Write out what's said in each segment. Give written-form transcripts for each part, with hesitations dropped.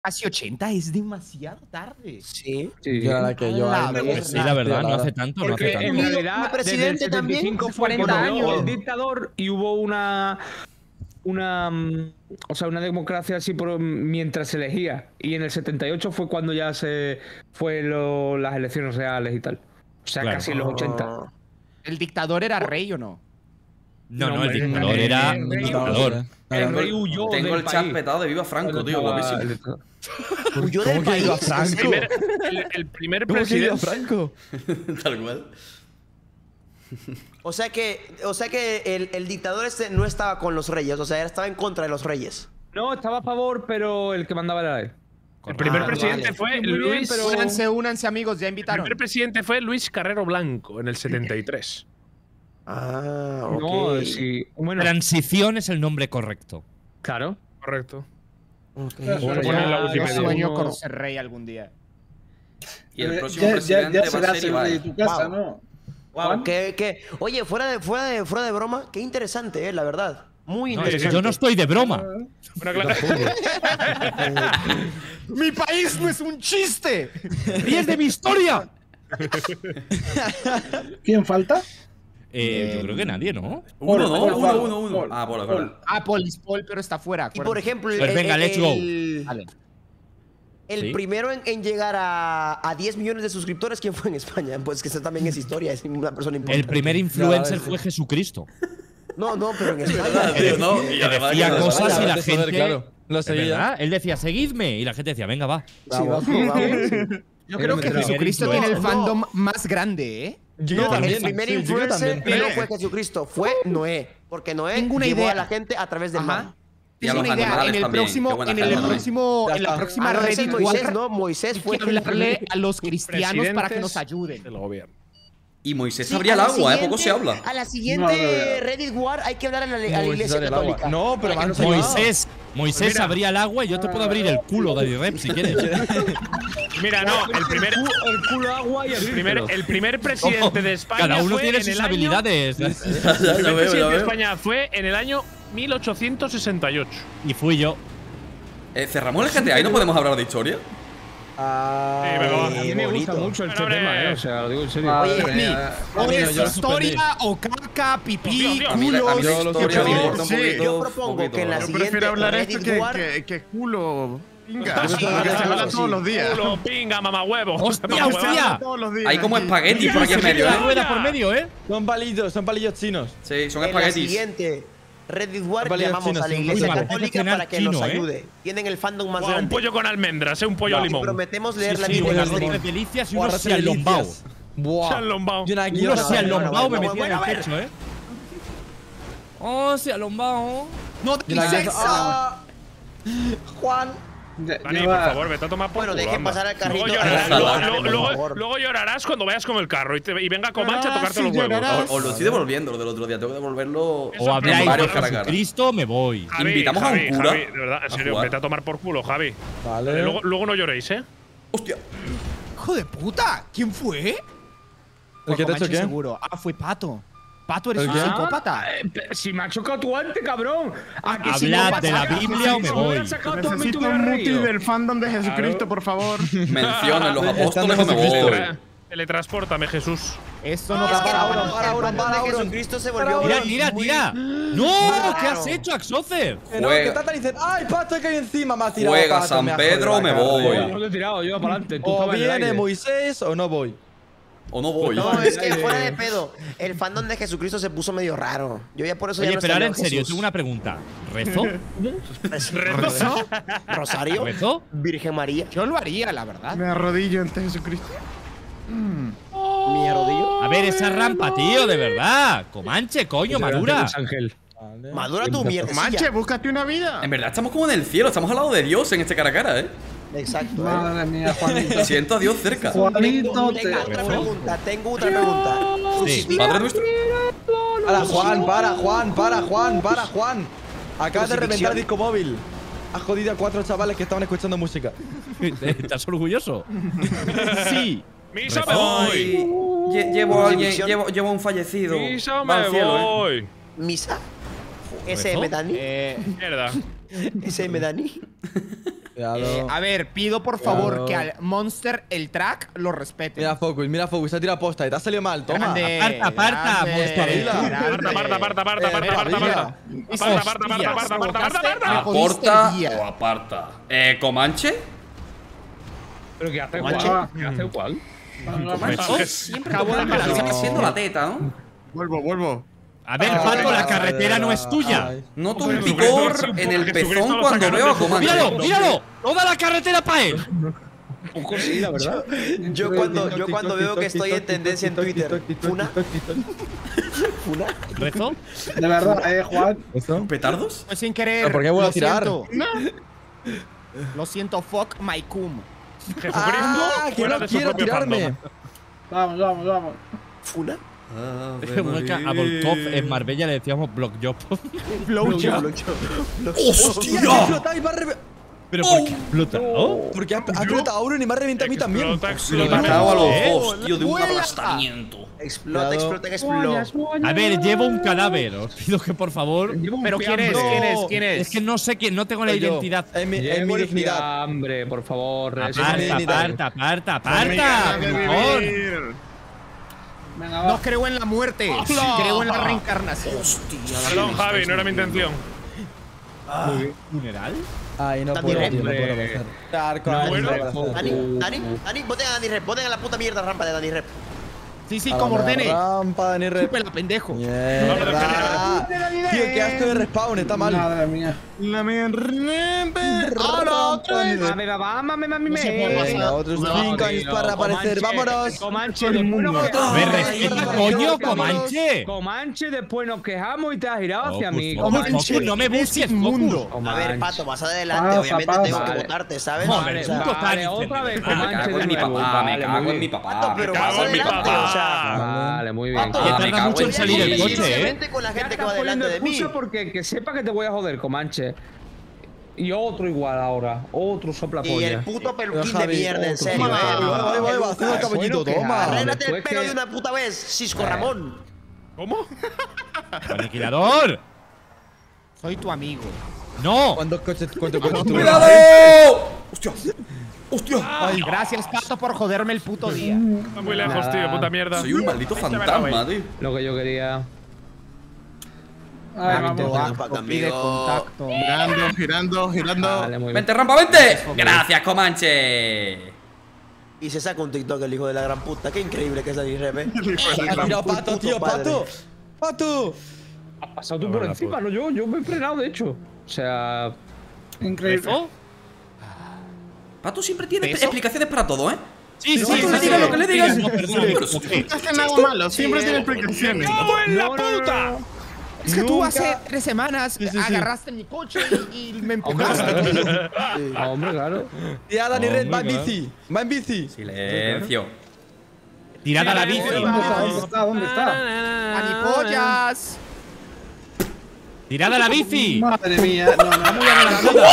Casi 80 es demasiado tarde. Sí. Yo la que yo ahí me Pues Sí, la verdad, no hace tanto, no hace Porque tanto. en realidad, Un presidente desde el también, 75 hace fue 40 cuando murió años. el dictador y hubo una democracia así mientras se elegía. Y en el 78 fue cuando ya fue las elecciones reales y tal. O sea, Claro. casi en los 80. ¿El dictador era rey o no? No, No, el hombre, dictador el era rey- dictador. El rey huyó Tengo del el chat país. petado de Viva Franco, tío, Estaba guapísimo. el dictador. Huyó del ¿Cómo que iba país. Franco? El primer ¿Cómo que iba presidente. Franco? Tal cual. O sea que el dictador este no estaba con los reyes, o sea, él estaba en contra de los reyes. No, estaba a favor, pero el que mandaba era él. El primer presidente vale. fue Muy bien, Luis. pero- Únanse, amigos, ya El invitaron. primer presidente fue Luis Carrero Blanco en el 73. Ah, ok. No, sí. Bueno, Transición es el nombre correcto. claro. Correcto. Ok. Bueno, Pone en la Yo Wikipedia. sueño Uno- con ser rey algún día. Y el próximo presidente ya va a serás ser el rey de Ibai. tu casa, Wow. ¿no? Wow, oye, fuera de broma, qué interesante, la verdad. Muy No, es que interesante. yo no estoy de broma. Bueno, claro. ¡Mi país no es un chiste! ¡Ríes de mi historia! ¿Quién falta? Yo creo que nadie, ¿no? Uno, ¿no? Paul, Uno. Paul, Ah, Paul, Paul. Ah, Paul, pero está fuera. Y por ejemplo, Pues venga, let's go. Vale. el Sí. primero en llegar a 10 millones de suscriptores, ¿quién fue en España? Pues que eso también es historia, es una persona importante. El primer influencer fue Jesucristo. No, pero en España. Tío, no, y Que además decía que- cosas y la Vete a saber, gente. claro. Lo Es seguía. verdad, él decía, seguidme. Y la gente decía, venga, va. Sí, vamos. Yo creo que enterado. Jesucristo No, tiene el no. fandom más grande, ¿eh? Yo No, también. el primer sí, yo influencer también. no fue Jesucristo, fue Noé. Porque Noé Ninguna llevó idea. a la gente a través del Ajá. mar. Y a Tengo los una idea, animales en el también. próximo, Qué buena en gente el también. próximo, Ya en la está. próxima Ah, no, ese es Reddit Moisés, War, ¿no? Moisés hay fue que hablarle a los cristianos para que Presidentes nos ayuden. del gobierno. Y Moisés Sí, abría el a la agua, poco siguiente- se habla. A la No, siguiente Reddit War hay que hablar a la Iglesia sale el agua. Católica. No, pero Para que más nos ayuden. Moisés mira. abría el agua y yo te puedo abrir el culo, Daddy Rep, si quieres. Mira, no, el culo agua y el primer presidente de España Cada uno fue tiene en sus el año- habilidades. El Ya primer veo, presidente ya de veo. España fue en el año 1868. Y fui yo. Cerramos el GTA y no podemos hablar de historia. Ah, Sí, venga, va. A mí me gusta mucho este Hombre. tema, o sea, lo digo en serio. Madre Oye, mía. O Amigo, es yo lo historia, o caca, pipí, Dios, A mí la culos. yo lo historia me escucho. importa un Sí, poquito. yo propongo poquito, que en la ¿no? siguiente- Prefiero hablar esto Reddit War. que culo. Pinga. Sí, Porque se claro, habla sí. todos los días. Culo, pinga, mamahuevo. ¡Hostia, Mamahuevo. hostia! Todos los días. Hay como aquí. espaguetis por aquí en medio, La ¿eh? rueda por medio, ¿eh? Son palillos chinos. Sí, son En la espaguetis. siguiente Reddit War Vale, llamamos chinos, a la sí. Iglesia Uy, vale, Católica cenar para que chino, nos ¿eh? ayude. Tienen el fandom más Buah, un grande. pollo con almendras, un pollo Y limón. prometemos leer la Sí, Biblia en unas stream. arroz de delicias y Buah, unos arroz de sialombao. delicias. Buah. Sialombao. Y una Unos guiona. sialombao me bueno, metía en el bueno, bueno. pecho, ¿eh? Oh, sialombao. No Y una dices guiona. eso. Ah. Juan. Dani, por Lleva- favor, vete a tomar por Bueno, culo, dejen anda. pasar al carrito. Luego llorarás, Ojalá, luego- por favor. luego llorarás cuando vayas con el carro y venga Comanche a tocarte sí, los huevos. llorarás. Os lo estoy devolviendo lo del otro día, tengo que devolverlo. Eso O habláis varios de cara a cara. Jesucristo, me voy. Javi, Invitamos a un Javi, cura Javi, de verdad, en a serio, jugar. vete a tomar por culo, Javi. Vale. Luego no lloréis, ¿eh? ¡Hostia! Hijo de puta, ¿quién fue? ¿El que te ha hecho Comanche qué? seguro. Ah, fue Pato. Pato, eres ¿El un qué? psicópata. Si me ha chocado tú antes, cabrón. ¿A que si Hablad no de la sacas- Biblia o me si voy. hubieras sacado tú a mí, Necesito te un hubieras muti reído. del fandom de Jesucristo, por favor. Mencionen los Están apóstoles o me Jesucristo. voy. Teletranspórtame, Jesús. Esto no Es que pasa. el fandom de Jesucristo se volvió Tira, muy- tira, muy- tira. ¡No! ¿Qué has Claro. hecho, Axocer? Que no, Juega. que Tata dice, ¡ay, pato que hay encima! Me ha tirado Juega pato, San me ha Pedro, jodido la me cara. voy. Yo lo he tirado, yo para adelante. O viene Moisés o no voy. O no voy. No, es que fuera de pedo. El fandom de Jesucristo se puso medio raro. Yo ya por eso ya Oye, no pero ahora en extraño a serio, Jesús. tengo una pregunta. ¿Rezo? ¿Rezo? ¿Rosario? ¿Rezo? Virgen María. Yo lo haría, la verdad. Me arrodillo ante Jesucristo. Mi rodillo. A ver, esa rampa, tío, de verdad. Comanche, coño, madura. Ángel. Vale. Madura tu mierda. Manche, búscate una vida. En verdad estamos como en el cielo, estamos al lado de Dios en este cara a cara, ¿eh? Exacto. Madre mía, Juanito. Siento a Dios cerca. Juanito, Tengo otra pregunta. Tengo otra pregunta. Sí. Padre nuestro. Para Juan, para Juan. Acabas de reventar el Crucifixión. disco móvil. Has jodido a 4 chavales que estaban escuchando música. ¿Estás orgulloso? Sí. ¡Misa me voy! Llevo a alguien, Crucifixión. llevo a un fallecido. ¡Misa Va me al cielo, ¿eh? voy! Misa. SM Dani. Mierda. SM Dani. Cuidado. A ver, pido por favor Claro. que al Monster el track lo respete. Mira Focus, te ha tirado posta y te ha salido mal, toma. Grande, Aparta, grande, Monster. grande. Me jodiste el día. O aparta. ¿Comanche? ¿Pero qué hace Comanche. Juan? ¿Qué hace Juan? Comanche siempre sigue siendo la teta, ¿no? Vuelvo. A ver, Pato, la carretera no es tuya. Ay. Noto un picor en el pezón cuando veo a Comanche. ¡Míralo, míralo! ¡Toda la carretera para él! Un poco sí, la verdad. Yo cuando veo que estoy en tendencia en Twitter, Funa. ¿Rezo? De verdad, Juan. ¿Petardos? Fue sin querer. ¿Pero por qué vuelvo a lo tirar? siento. Lo siento, fuck my cum. ¡Ah! ¡Que no quiero tirarme! Vamos. Funa. A Volkov en Marbella le decíamos block job. ¡Hostia! ¡Ha explotado y me ha reventado! ¿Pero por qué explotado? Porque ha explotado a uno y me ha reventado a mí también. Lo he matado a los dos, tío, de un arrastramiento. Explota. A ver, llevo un cadáver. Os pido que por favor. Pero ¿quién es? ¿Quién es? Es que no sé quién, no tengo la Soy yo. identidad. Es mi dignidad. Hambre, por favor. Aparta. Por favor. Venga, No va. creo en la muerte. Creo en la reencarnación. Perdón, Javi, no era mi intención. ¿Funeral? Ay, no Dani puedo, Rep. tío, no puedo pasar. Arco, Dani, boten a Dani Rep, boten a la puta mierda rampa de Dani Rep. Sí, como ordene. Rampa, Dani Rep. Chúpela, pendejo. Mierda. Tío, qué asco de respawn, está mal. Madre mía. La mierda. Venga, otros 5 años para reaparecer. ¡Vámonos! Comanche, después nos quejamos. ¿Me respeta, coño, Comanche? Comanche, después nos quejamos y te has girado hacia mí. Focus, no me busques, mundo. A ver, Pato, vas adelante, obviamente tengo que votarte, ¿sabes? Joder, O sea, puto Vale, Tani. otra vez Me Comanche cago de en mi nuevo. papá, me Vale, cago muy en mi bien. papá. Pato, pero me vas cago en mi adelante, o papá. sea. Vale, muy bien. Pato, Que tarda me cago mucho en en salir el Dios. coche, Vente con la gente que va Estás delante de poniendo mí. excusa porque que sepa que te voy a joder, Comanche. Y otro igual ahora. Otro Y soplapolla. el puto peluquín de Javi, mierda, en otro. serio, Va, haciendo el caballito, toma. Arréglate el Después pelo que- de una puta vez, Cisco Ramón. ¿Cómo? ¡Aniquilador! Soy tu amigo. ¡No! ¿Cuántos coches tuve? ¡Cuidado! ¡Hostia! ¡Hostia! Ay, gracias, Pato, por joderme el puto día. Está muy lejos, Nada. tío, puta mierda. Soy un maldito fantasma, tío. Lo que yo quería. Ay, vamos. Contacto, pide contacto. Girando. Vale, muy bien. ¡Vente, rampa, vente! ¡Gracias, Comanche! Y se saca un TikTok el hijo de la gran puta. Qué increíble que es Dani Rep, Ha tirado Pato, tío, Pato. ¡Pato! Has pasado tú por encima, no yo. Yo me he frenado, de hecho. O sea. Increíble. ¿Rezo? Pato siempre tiene ¿Eso? explicaciones para todo, ¿eh? Sí, No, tú le digas lo que le digas. No, perdón. No hacen nada malo, siempre tiene explicaciones. ¡En la puta! Es que tú hace 3 semanas agarraste mi coche y me empujaste. Hombre, claro. Tía, Dani Red, va en Hombre, bici. Va en bici. Silencio. Tirada a la bici. ¿Dónde está? ¡A mi pollas! Tirada a la bici. Madre mía. No.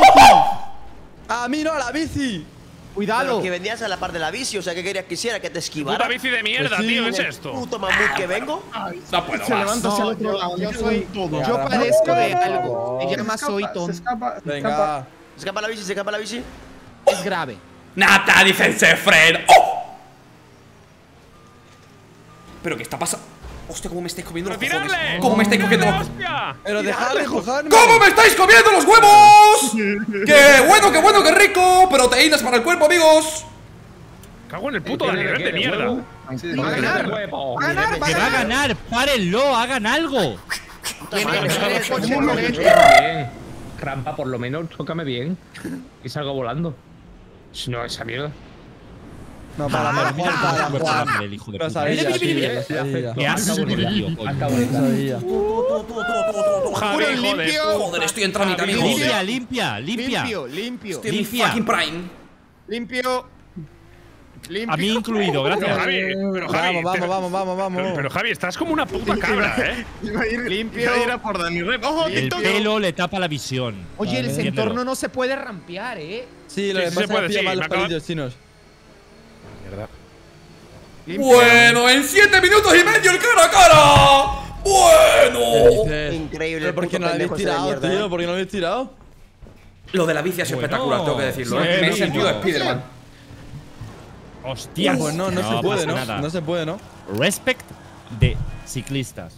A mí no, a la bici. ¡Cuidado! Que vendías a la par de la bici, o sea, ¿qué querías que hiciera? ¿Que te esquivara? Puta bici de mierda, Pues sí, tío, ¿es ¿El esto? puto mamut que vengo? No puedo Se más. levanta hacia el otro lado. Yo padezco de algo. Se llama soy Se tonto. escapa. Venga. ¿Se escapa la bici? ¿Se escapa la bici? Es grave. ¡Nata, dice Fred! ¡Oh! ¿Pero qué está pasando? Hostia, ¿cómo me estáis comiendo los ¡Pero cojones? tirarle! ¿Cómo me estáis comiendo los ¡Hostia! Pero dejadme empujarme. ¿Cómo me estáis comiendo los huevos? ¡Qué bueno, qué rico! Proteínas para el cuerpo, amigos. Cago en el puto Dani Red de mierda. Va a ganar. Huevo. Va a ganar, va a Que va a ganar. ganar. Párenlo, hagan algo. Tiene que ser el coche correcto. Bien. Rampa, por lo menos, tócame bien. Y salgo volando. Si no, esa mierda. No, para Juan. El hijo de Pero puta. sabía, Mira, mira, mira. sabía. Qué asco de tío, coño. Hasta bonita. Sabía. Javi, joder. limpio. Joder, estoy en trámite, amigos. Limpia, limpia, limpia. Limpio. Estoy en mi limpia. fucking prime. Limpio. A mí incluido, Pero gracias. Javi, Vamos. Pero Javi, estás como una puta cabra, ¿eh? Iba a ir, Limpio. iba a ir a por Dani Rep. ¡Ojo, El TikTok! pelo le tapa la visión. Oye, el Entiéndelo. entorno no se puede rampear, Sí, lo Sí, que sí pasa se es puede, que pilla sí, mal me los acaba- palillos chinos. Bueno, en 7 minutos y medio el cara a cara. Bueno. Increíble. ¿Pero por qué puto no lo habéis pendejo ese de tirado, mierda, tío? ¿Por qué no lo habéis tirado? Lo de la bici es espectacular, tengo que decirlo. sí, Me he sí, sentido no. Spiderman. Hostias. Pues no se puede, pasa ¿no? nada. No se puede, ¿no? Respect de ciclistas.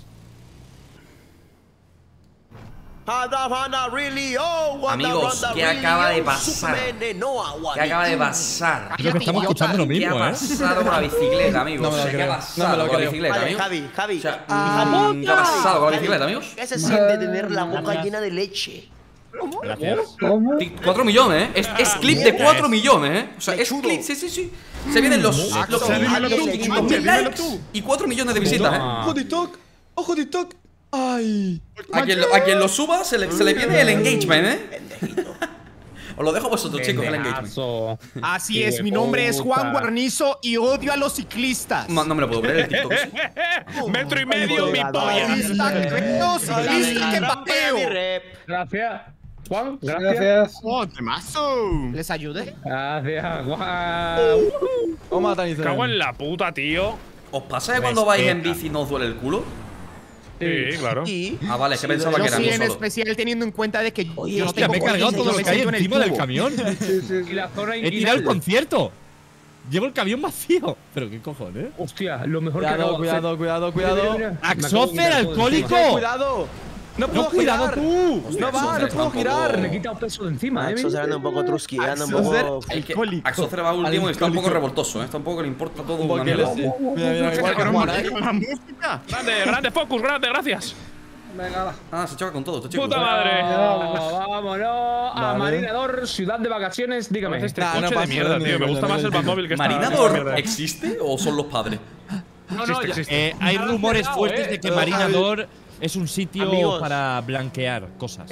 Amigos, ¿qué acaba de pasar? ¿Qué acaba de pasar? Creo que estamos escuchando lo ¿Qué mismo, ha ¿eh? pasado con la bicicleta, amigos? No me lo O sea, ¿qué ha creo. pasado No me lo con la creo. bicicleta, Vale, amigos? Javi. O sea, ¿qué ha pasado con la bicicleta, amigos? ¿Qué se siente tener la boca llena de leche? Gracias. ¿Cómo? 4 millones, ¿eh? Es clip de 4 millones, ¿eh? O sea, es Lechudo. clip, sí. Se vienen los Dímelo tú, 5.000 Comanche, dímelo likes tú. y 4 millones de visitas, ¿eh? ¡Ojo TikTok! ¡Ojo TikTok! ¡Ay! A quien lo suba se le viene el engagement, ¿eh? Os lo dejo a vosotros, chicos, el engagement. Pendejazo. Así es, mi nombre es Juan Guarnizo y odio a los ciclistas. No me lo puedo creer, el TikTok. ¿Sí? Metro y medio, mi polla. Ciclista, creo, ciclista que pateo. Gracias. Juan, gracias. Gracias. ¡Oh, temazo! ¿Les ayude? Gracias, Juan. Toma, Tanizan. Cago en la puta, tío. ¿Os pasa que cuando vais en bici no os duele el culo? Sí, claro. Sí. Ah, vale, es que pensaba que Yo era sí, mí en solo. especial teniendo en cuenta de que Oye, yo no Hostia, tengo me he cargado coches, todo yo lo me que hay siento en el encima del tubo. camión. Y la zona He tirado el inquinable. concierto. Llevo el camión vacío. Pero qué cojones. Hostia, lo mejor que acabo de hacer. Cuidado. Axofer, alcohólico. ¡Cuidado! ¡No puedo cuidado girar! tú. ¡No va! ¡No puedo girar! Me he quitado peso de encima, Axo se anda un poco trusky, anda un poco. El que Axocer va último y está un poco revoltoso, ¿eh? Está un poco que le importa todo una Porque mierda. mira, igual que Juan, ¿eh? Con la música. Grande focus, grande, gracias. Venga, va. Ah, se choca con todo, este chico. Puta madre. Vámonos a Vale. Marinador, ciudad de vacaciones, dígame. Este Nah, coche no de pasa mierda, nada, tío. Me gusta más el Batmóvil que esta ¿Marinador mierda. existe o son los padres? No, ya. Hay rumores cerrado, fuertes de que Pero, Marinador es un sitio Amigos. para blanquear cosas.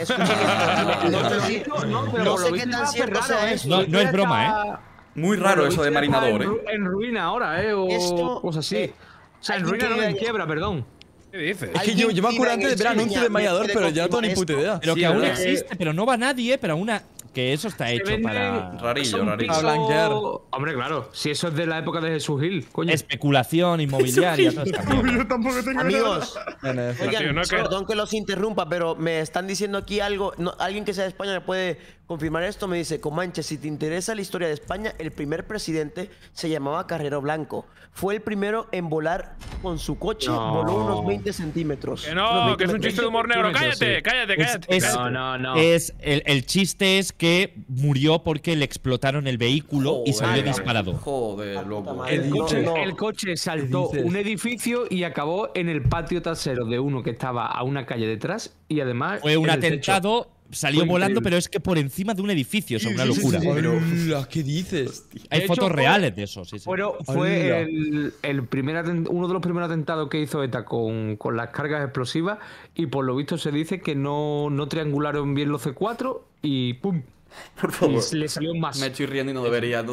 No sé qué tan cierto sea eso. No es broma, Muy raro eso de Marinador, ¿eh? En ruina ahora, O Esto- cosas así. O sea, en alguien ruina no, que- en quiebra, perdón. ¿Qué dices? Es que yo me acuerdo antes de ver anuncios de Marinador, pero ya no tengo ni puta idea. Pero Sí, que aún ¿verdad? existe, pero no va nadie, pero una que eso está hecho venden- para Rarillo, Son rarillo. pisos- A blanquear. Hombre, claro. Si eso es de la época de Jesús Gil, coño. especulación inmobiliaria. toda esta mierda. Yo tampoco tengo Amigos, Tío, oigan, no es que- perdón que los interrumpa, pero me están diciendo aquí algo. Alguien que sea de España me puede confirmar esto. Me dice, Comanche, si te interesa la historia de España, el primer presidente se llamaba Carrero Blanco. Fue el primero en volar con su coche, No. voló unos 20 centímetros. Que Unos no, 20 que es un chiste de humor negro. centímetros, Cállate, sí. cállate. Es- No. Es el chiste es que murió porque le explotaron el vehículo y salió Joder, disparado. Joder, loco. madre. El coche, No. el coche saltó ¿Qué dices? un edificio y acabó en el patio trasero de uno que estaba a una calle detrás y además Fue un en el techo. atentado, salió Fue volando, increíble. pero es que por encima de un edificio, o sea, una locura. Hola, ¿qué dices? Hay De hecho, fotos fue- reales de eso, sí, sí. Fue Hola. el primer uno de los primeros atentados que hizo ETA con las cargas explosivas y por lo visto se dice que no triangularon bien los C4 y ¡pum! Por favor. Y le salió más. Me estoy riendo y no debería.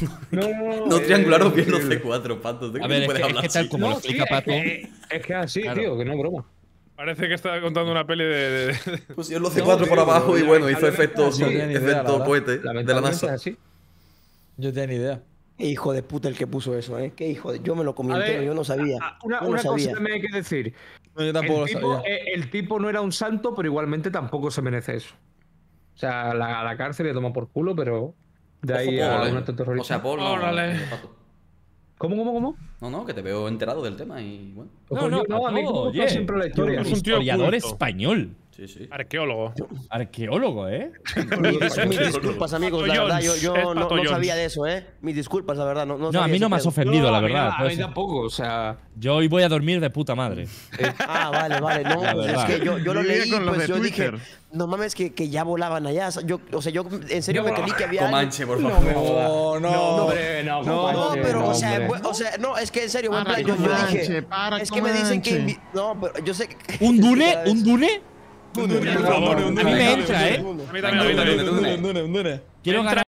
No triangularon bien los C4, Pato. ¿De A qué ver, es puedes que hablar tal así? como lo No, explica sí, Pato. Es que así, Claro. tío, que no es broma. Parece que estaba contando una peli de. Pusieron los C4 por abajo y bueno, hizo efecto, sí, no tenía ni idea, la efecto verdad. cohete de la Lamentablemente NASA. es así. Yo tenía ni idea. Qué hijo de puta el que puso eso, ¿eh? Qué hijo de... Yo me lo comí A ver, entero, yo no sabía. Una Yo no sabía. cosa también hay que decir. No, yo tampoco lo El tipo, sabía. el tipo no era un santo, pero igualmente tampoco se merece eso. O sea, la cárcel le toma por culo, pero de ahí Ojo, a Paul, un acto terrorista. O sea, Paul, no, Órale. Pato. ¿Cómo? No, que te veo enterado del tema y bueno. No, a mí me gusta oye, siempre la historia. Es un tío historiador culto. español. Sí. Arqueólogo. Arqueólogo, ¿eh? Mis disculpas, amigos, la Pato verdad, Jones, yo es no Pato Jones. sabía de eso, ¿eh? Mis disculpas, la verdad, no No, a sabía mí no ese me has pedo. ofendido, la a mí verdad. a mí pues. tampoco, o sea. Yo hoy voy a dormir de puta madre. Ah, vale, no, La pues es verdad. que yo lo Vivía leí, con los pues de yo dije, Twitter. no mames que ya volaban allá. Yo en serio me creí que había Comanche, por favor. No, No, pero, o sea, no, es que en serio, en Para, plan, yo Comanche, dije, para, es que me dicen que... Comanche. No, pero yo sé que... ¿Un dune? Cada vez- ¿Un dune? Por favor, A mí me entra, ¿eh? A mí también. Dune. Quiero ganar.